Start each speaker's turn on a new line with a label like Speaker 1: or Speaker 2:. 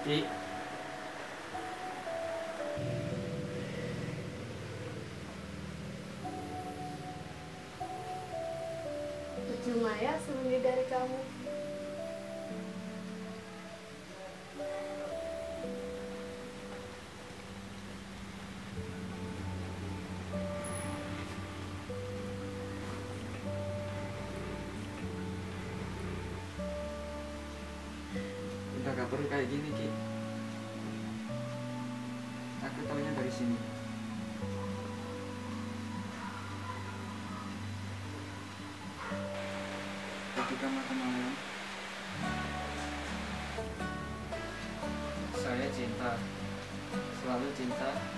Speaker 1: Ki,
Speaker 2: Percuma ya sembunyi dari kamu.
Speaker 1: udah gak perlu kayak gini Ki. Aku taunya dari sini. Ketika makan malam, saya cinta, selalu cinta